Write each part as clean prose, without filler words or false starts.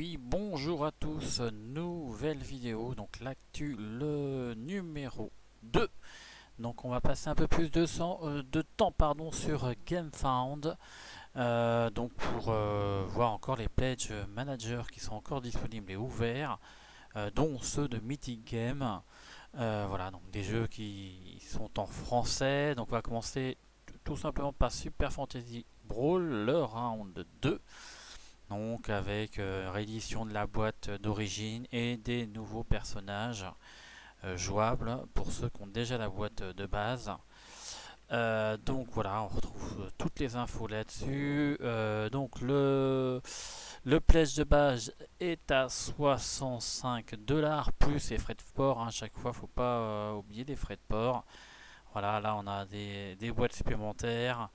Oui, bonjour à tous, nouvelle vidéo, donc l'actu, le numéro 2. Donc on va passer un peu plus de temps pardon, sur GameFound, donc pour voir encore les pledge managers qui sont encore disponibles et ouverts, dont ceux de Mythic Game. Voilà, donc des jeux qui sont en français. Donc on va commencer tout simplement par Super Fantasy Brawl, le round 2. Donc avec réédition de la boîte d'origine et des nouveaux personnages jouables pour ceux qui ont déjà la boîte de base. Donc voilà, on retrouve toutes les infos là-dessus. Donc le pledge de base est à 65 dollars plus les frais de port. À chaque fois, faut pas oublier les frais de port. Voilà, là on a des boîtes supplémentaires.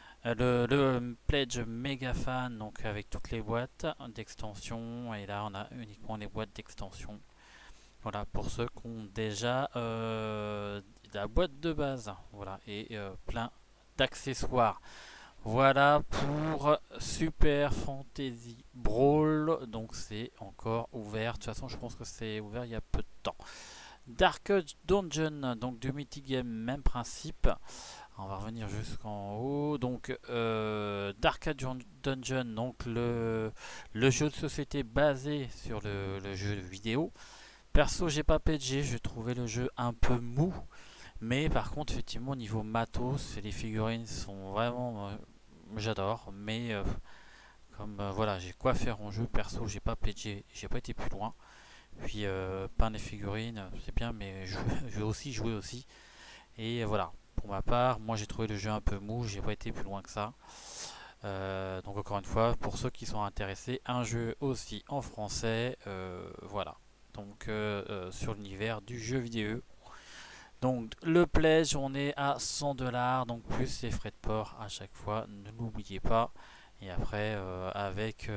Le pledge méga fan, donc avec toutes les boîtes d'extension, et là on a uniquement les boîtes d'extension. Voilà, pour ceux qui ont déjà la boîte de base, voilà, et plein d'accessoires. Voilà pour Super Fantasy Brawl, donc c'est encore ouvert. De toute façon, je pense que c'est ouvert il y a peu de temps. Dark Dungeon, donc du Mythic Game, même principe. On va revenir jusqu'en haut. Donc, Dark Dungeon, donc le jeu de société basé sur le jeu vidéo. Perso, j'ai pas PG, je trouvais le jeu un peu mou. Mais par contre, effectivement, au niveau matos, les figurines sont vraiment. J'adore. Mais comme voilà, j'ai quoi faire en jeu. Perso, j'ai pas PG, j'ai pas été plus loin. Puis, peindre les figurines, c'est bien, mais je vais aussi jouer aussi. Et voilà, pour ma part, moi j'ai trouvé le jeu un peu mou, j'ai pas été plus loin que ça. Donc encore une fois, pour ceux qui sont intéressés, un jeu aussi en français, voilà. Donc sur l'univers du jeu vidéo. Donc le pledge, on est à 100 dollars, donc plus les frais de port à chaque fois, ne l'oubliez pas. Et après, avec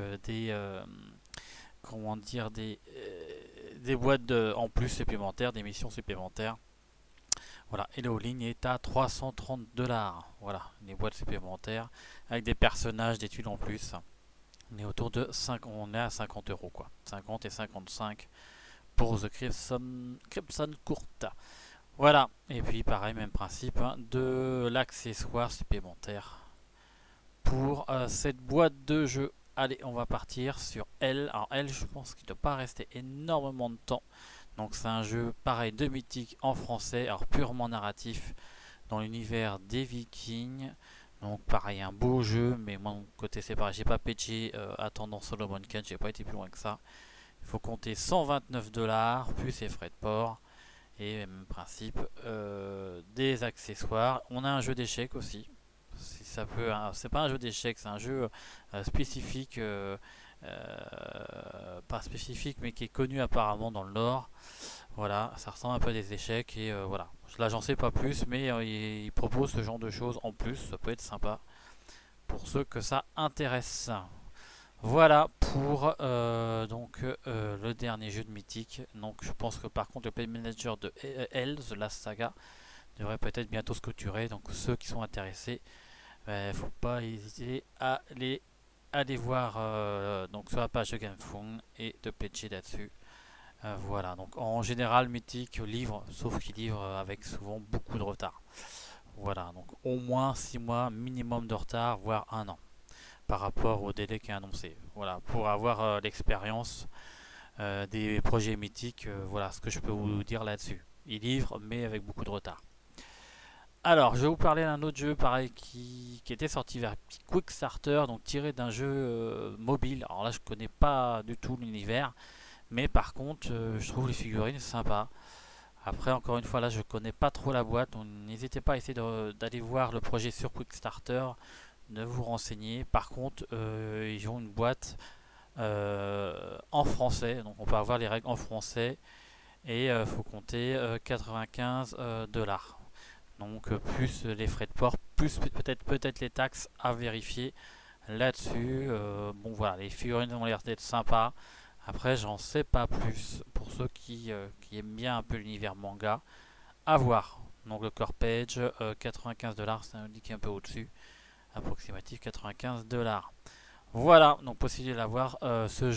comment dire, des boîtes en plus supplémentaires, des missions supplémentaires. Voilà, et le all-in est à 330 dollars. Voilà, les boîtes supplémentaires avec des personnages, des tuiles en plus. On est autour de 5, on est à 50 euros quoi. 50 et 55 pour The Crimson Court. Voilà, et puis pareil, même principe, hein, de l'accessoire supplémentaire pour cette boîte de jeu. Allez, on va partir sur elle. Alors elle, je pense qu'il ne doit pas rester énormément de temps. Donc c'est un jeu pareil de mythique en français, alors purement narratif dans l'univers des Vikings. Donc pareil, un beau jeu, mais moi de mon côté c'est pareil, j'ai pas patché attendant Solomon Kane, j'ai pas été plus loin que ça. Il faut compter 129 dollars plus les frais de port et même principe des accessoires. On a un jeu d'échecs aussi. Si ça peut, hein, c'est pas un jeu d'échecs, c'est un jeu spécifique. Pas spécifique mais qui est connu apparemment dans le Nord. Voilà, ça ressemble un peu à des échecs et voilà. Là j'en sais pas plus mais il propose ce genre de choses en plus, ça peut être sympa pour ceux que ça intéresse. Voilà pour le dernier jeu de Mythique. Donc je pense que par contre le Play Manager de Hell, The Last Saga, devrait peut-être bientôt se clôturer. Donc ceux qui sont intéressés, faut pas hésiter à aller voir donc sur la page de GameFound et de pledger là-dessus. Voilà, donc en général Mythic livre, sauf qu'il livre avec souvent beaucoup de retard. Voilà, donc au moins 6 mois minimum de retard, voire un an par rapport au délai qui est annoncé. Voilà, pour avoir l'expérience des projets mythiques, voilà ce que je peux vous dire là-dessus. Il livre, mais avec beaucoup de retard. Alors, je vais vous parler d'un autre jeu pareil qui était sorti vers Quickstarter, donc tiré d'un jeu mobile. Alors là, je connais pas du tout l'univers, mais par contre, je trouve les figurines sympas. Après, encore une fois, là, je connais pas trop la boîte, donc n'hésitez pas à essayer d'aller voir le projet sur Quickstarter, de vous renseigner. Par contre, ils ont une boîte en français, donc on peut avoir les règles en français et il faut compter 95 dollars. Donc plus les frais de port, plus peut-être les taxes à vérifier là-dessus. Bon voilà, les figurines ont l'air d'être sympas. Après, j'en sais pas plus pour ceux qui aiment bien un peu l'univers manga. À voir. Donc le core page, 95 dollars, c'est indiqué un peu au-dessus. Approximatif 95 dollars. Voilà, donc possible d'avoir ce jeu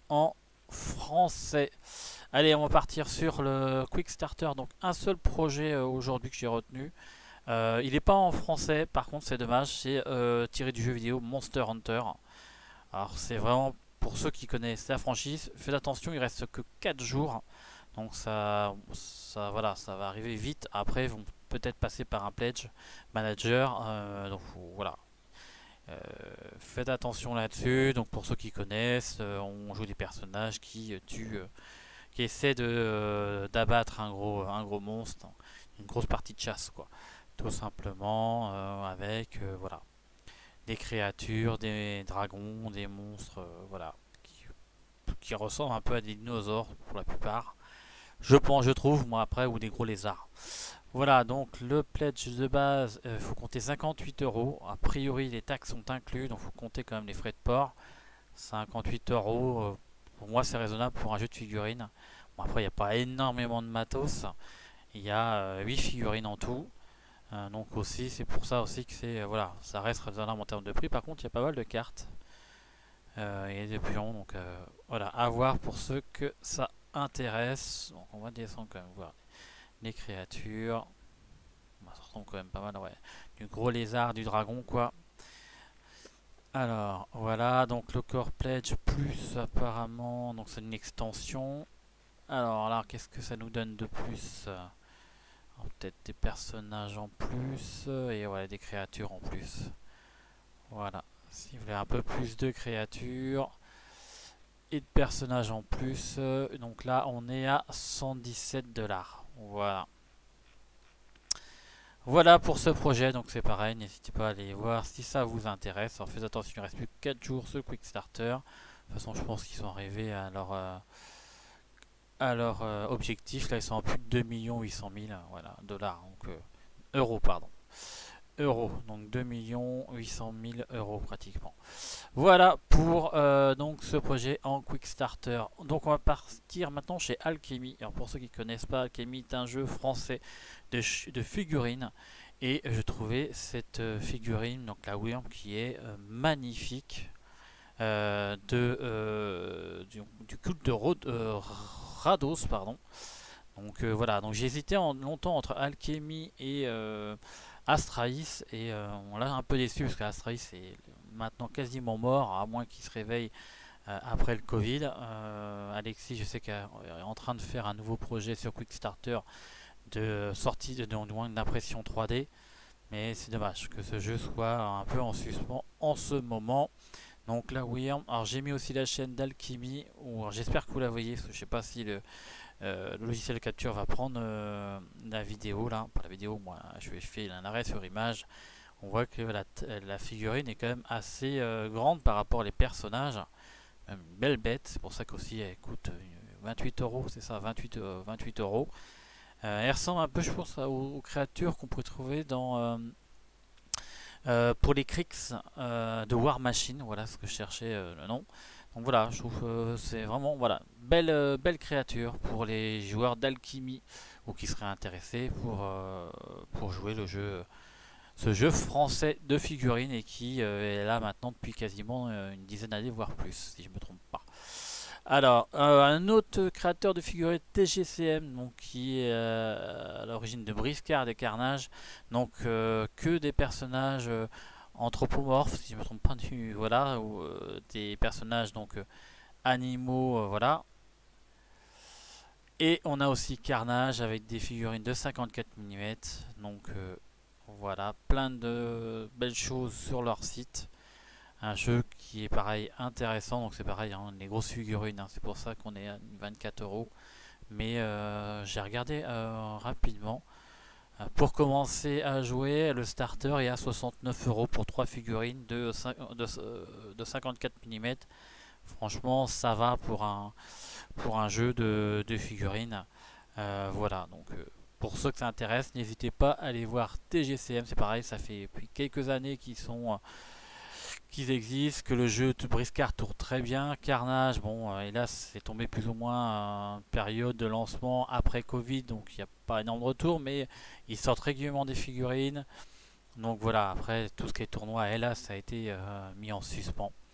en français. Allez, on va partir sur le Quick Starter. Donc un seul projet aujourd'hui que j'ai retenu. Il n'est pas en français, par contre c'est dommage, c'est tiré du jeu vidéo Monster Hunter. Alors c'est vraiment pour ceux qui connaissent la franchise, faites attention, il reste que 4 jours. Donc voilà, ça va arriver vite. Après, ils vont peut-être passer par un pledge manager. Donc voilà, faites attention là-dessus. Donc pour ceux qui connaissent, on joue des personnages qui tuent, qui essaient de d'abattre un gros monstre, une grosse partie de chasse quoi. Tout simplement avec voilà des créatures, des dragons, des monstres, voilà qui ressemblent un peu à des dinosaures pour la plupart. Je pense, je trouve, moi après, ou des gros lézards. Voilà, donc le pledge de base, il faut compter 58 euros. A priori, les taxes sont inclus, donc il faut compter quand même les frais de port. 58 euros, pour moi, c'est raisonnable pour un jeu de figurines. Bon, après, il n'y a pas énormément de matos. Il y a 8 figurines en tout. Donc aussi, c'est pour ça aussi que c'est voilà, ça reste raisonnable en termes de prix. Par contre, il y a pas mal de cartes et des pions. Donc voilà, à voir pour ceux que ça intéresse. Donc on va descendre quand même voir les créatures. Ça ressemble quand même pas mal, ouais. Du gros lézard, du dragon, quoi. Alors, voilà, donc le Core Pledge plus, apparemment, donc c'est une extension. Alors là, qu'est-ce que ça nous donne de plus? Peut-être des personnages en plus, et voilà, des créatures en plus. Voilà, si vous voulez un peu plus de créatures et de personnages en plus, donc là, on est à 117 $. Voilà. Voilà pour ce projet, donc c'est pareil, n'hésitez pas à aller voir si ça vous intéresse. Alors faites attention, il ne reste plus que 4 jours ce Quick Starter. De toute façon, je pense qu'ils sont arrivés à leur objectif. Là, ils sont à plus de 2 800 000 voilà, dollars, donc euros, pardon. Euros, donc 2 800 000 euros pratiquement. Voilà pour donc ce projet en Quick Starter. Donc on va partir maintenant chez Alchemy. Alors pour ceux qui ne connaissent pas, Alchemy est un jeu français de figurines. Et je trouvais cette figurine, donc la Wyrm, qui est magnifique. Du culte de Rados, pardon. Donc voilà, donc j'ai hésité longtemps entre Alchemy et Astralis et on l'a un peu déçu parce qu'Astralis est maintenant quasiment mort à moins qu'il se réveille après le Covid. Alexis, je sais qu'il est en train de faire un nouveau projet sur Quickstarter de sortie d'impression 3D, mais c'est dommage que ce jeu soit un peu en suspens en ce moment. Donc la Wyrm, alors j'ai mis aussi la chaîne d'Alchemy, j'espère que vous la voyez, parce que je sais pas si le logiciel capture va prendre la vidéo là, pas la vidéo, moi je fais un arrêt sur image. On voit que la figurine est quand même assez grande par rapport aux personnages. Une belle bête, c'est pour ça qu'aussi elle coûte 28 euros, c'est ça, 28 euros. Elle ressemble un peu, je pense, aux créatures qu'on pourrait trouver dans pour les Krix de War Machine, voilà ce que je cherchais le nom. Donc voilà, je trouve c'est vraiment voilà belle créature pour les joueurs d'Alchemy ou qui seraient intéressés pour jouer le jeu, ce jeu français de figurines et qui est là maintenant depuis quasiment une dizaine d'années voire plus si je me trompe pas. Alors, un autre créateur de figurines TGCM, donc, qui est à l'origine de Briscard et Carnage, donc que des personnages anthropomorphes, si je ne me trompe pas, voilà, ou des personnages donc animaux, voilà. Et on a aussi Carnage avec des figurines de 54 mm, donc voilà, plein de belles choses sur leur site. Un jeu qui est pareil intéressant, donc c'est pareil, hein, les grosses figurines, hein, c'est pour ça qu'on est à 24 euros. Mais j'ai regardé rapidement. Pour commencer à jouer, le starter est à 69 euros pour 3 figurines de 54 mm. Franchement, ça va pour un jeu de figurines. Voilà, donc pour ceux que ça intéresse, n'hésitez pas à aller voir TGCM, c'est pareil, ça fait depuis quelques années qu'ils existent, que le jeu de Briscard tourne très bien. Carnage, bon, hélas, c'est tombé plus ou moins en période de lancement après Covid, donc il n'y a pas énorme de retour, mais ils sortent régulièrement des figurines. Donc voilà, après tout ce qui est tournoi, hélas, ça a été mis en suspens.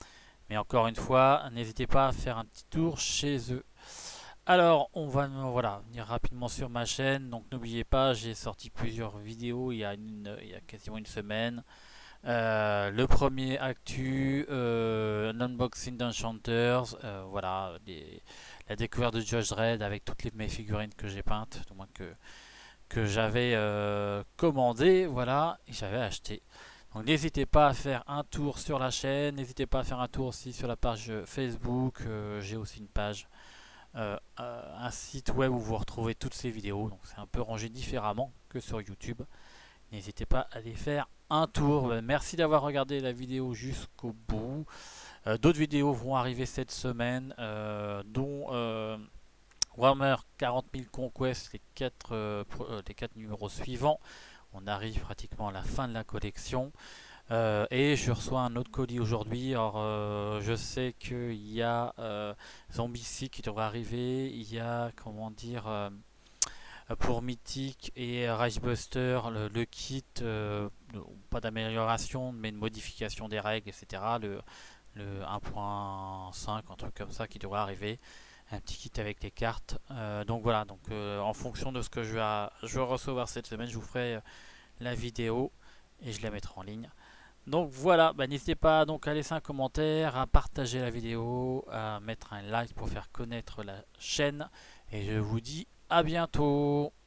Mais encore une fois, n'hésitez pas à faire un petit tour chez eux. Alors, on va voilà, venir rapidement sur ma chaîne. Donc n'oubliez pas, j'ai sorti plusieurs vidéos il y a quasiment une semaine. Le premier actu, un unboxing d'Enchanters, voilà, la découverte de Judge Dredd avec toutes mes figurines que j'ai peintes, du moins que j'avais commandé, voilà, et j'avais acheté. Donc n'hésitez pas à faire un tour sur la chaîne, n'hésitez pas à faire un tour aussi sur la page Facebook, j'ai aussi une page, un site web où vous retrouvez toutes ces vidéos, donc c'est un peu rangé différemment que sur YouTube. N'hésitez pas à aller faire un tour. Merci d'avoir regardé la vidéo jusqu'au bout. D'autres vidéos vont arriver cette semaine, dont Warhammer 40 000 Conquest, les 4 numéros suivants. On arrive pratiquement à la fin de la collection. Et je reçois un autre colis aujourd'hui. Alors, je sais qu'il y a Zombie qui devrait arriver. Il y a, comment dire, pour Mythic et Risebuster, le kit, pas d'amélioration, mais de modification des règles, etc. Le 1.5, un truc comme ça qui devrait arriver. Un petit kit avec les cartes. Donc voilà, donc, en fonction de ce que je vais recevoir cette semaine, je vous ferai la vidéo et je la mettrai en ligne. Donc voilà, bah, n'hésitez pas donc à laisser un commentaire, à partager la vidéo, à mettre un like pour faire connaître la chaîne. Et je vous dis à bientôt.